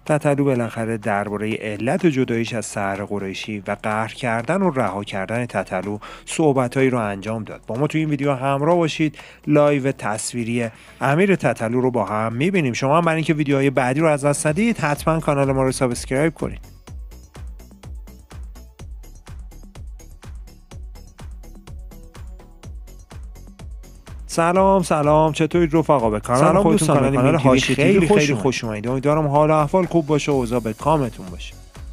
تتلو بالاخره درباره علت جداییش از سحر قریشی و قهر کردن و رها کردن تتلو صحبتایی رو انجام داد. با ما تو این ویدیو همراه باشید. لایو تصویری امیر تتلو رو با هم میبینیم. شما هم برای اینکه ویدیوهای بعدی رو از دست ندید حتما کانال ما رو سابسکرایب کنید. سلام چطورید رفقا؟ به کانال خودتون کانال هاشی خیلی خوش اومدید. امیدوارم حال و احوال خوب باشه و اوضاع به کامتون باشه.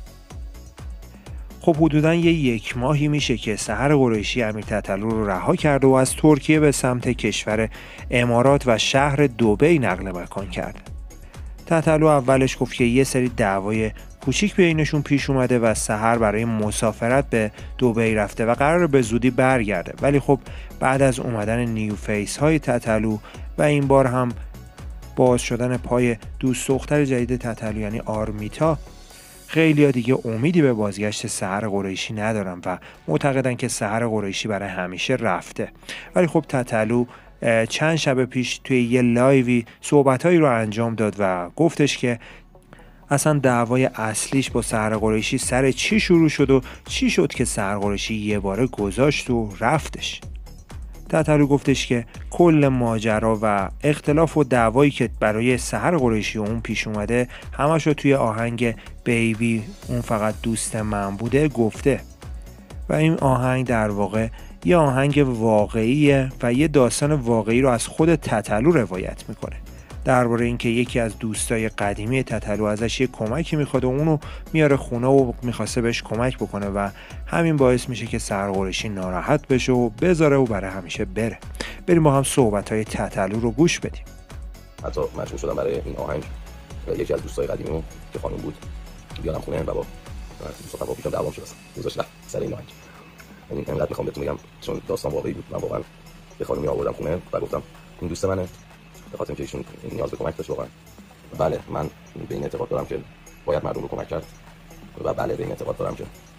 خب حدوداً یک ماهی میشه که سحر قریشی امیر تتلو رو رها کرده و از ترکیه به سمت کشور امارات و شهر دبی نقل مکان کرده. تتلو اولش گفت که یه سری دعوای کوچیک بینشون پیش اومده و سحر برای مسافرت به دبی رفته و قراره به زودی برگرده، ولی خب بعد از اومدن نیو فیس های تتلو و این بار هم باز شدن پای دوست دختر جدید تتلو یعنی آرمیتا، خیلی‌ها دیگه امیدی به بازگشت سحر قریشی ندارن و معتقدن که سحر قریشی برای همیشه رفته. ولی خب تتلو چند شب پیش توی یه لایوی صحبتایی رو انجام داد و گفتش که اصلا دعوای اصلیش با سحر قریشی سر چی شروع شد و چی شد که سحر قریشی یه باره گذاشت و رفتش. تتلو گفتش که کل ماجرا و اختلاف و دعوایی که برای سحر قریشی و اون پیش اومده همش رو توی آهنگ بیبی اون فقط دوست من بوده گفته و این آهنگ در واقع یه آهنگ واقعیه و یه داستان واقعی رو از خود تتلو روایت میکنه درباره اینکه یکی از دوستای قدیمی تتلو ازش یه کمکی میخواد و اونو میاره خونه و میخواسته بهش کمک بکنه و همین باعث میشه که سحر قریشی ناراحت بشه و بذاره و برای همیشه بره. بریم با هم صحبت‌های تتلو رو گوش بدیم. حتی مجبور شدم برای این آهنگ یکی از دوستای قدیمی که خانم بود بیارم خونه و با دوستا پیشم دعوام شد گذاشت سر این آهنگ. یعنی انقدر میخوام بهتون بگم چون داستان واقعی بود. من واقعا به خانمی آوردم خونه و گفتم این دوست منه به خاطر اینکه ایشون نیاز به کمک داشت واقعا. بله من به این اعتقاد دارم که باید مردم رو کمک کرد و بله به این اعتقاد دارم که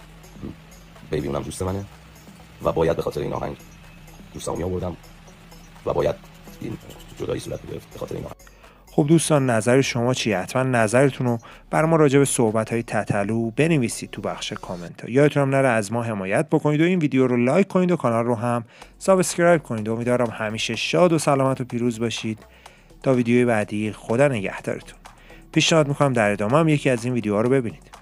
بیبی اونم دوست منه و باید به خاطر این آهنگ دوستامو آوردم و باید این جدایی صورت بگرفت به خاطر این آهنگ. خب دوستان نظر شما چیه؟ حتما نظرتون رو برای ما راجع به صحبت‌های تتلو بنویسید تو بخش کامنت ها. یادتون هم نره از ما حمایت بکنید و این ویدیو رو لایک کنید و کانال رو هم سابسکرایب کنید. امیدوارم همیشه شاد و سلامت و پیروز باشید. تا ویدیوی بعدی خدا نگهدارتون. پیشنهاد میکنم در ادامه هم یکی از این ویدیوها رو ببینید.